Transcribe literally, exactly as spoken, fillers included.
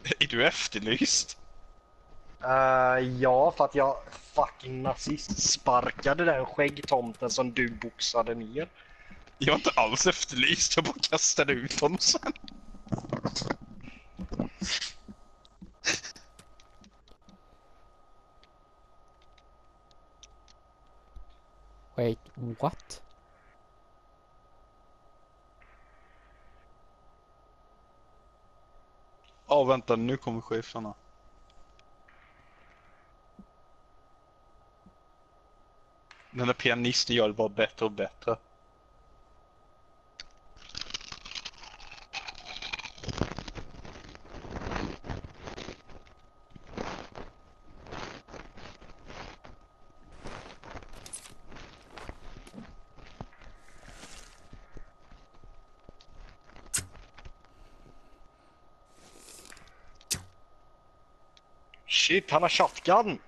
Är du efterlyst? Uh, ja, för att jag fucking nazist-sparkade den skäggtomten som du boxade ner. Jag var inte alls efterlyst, jag bara kastade ut honom sen. Wait, what? Ja, vänta, nu kommer cheferna. Den där pianisten gör det bara bättre och bättre. Shit, han har shotgun!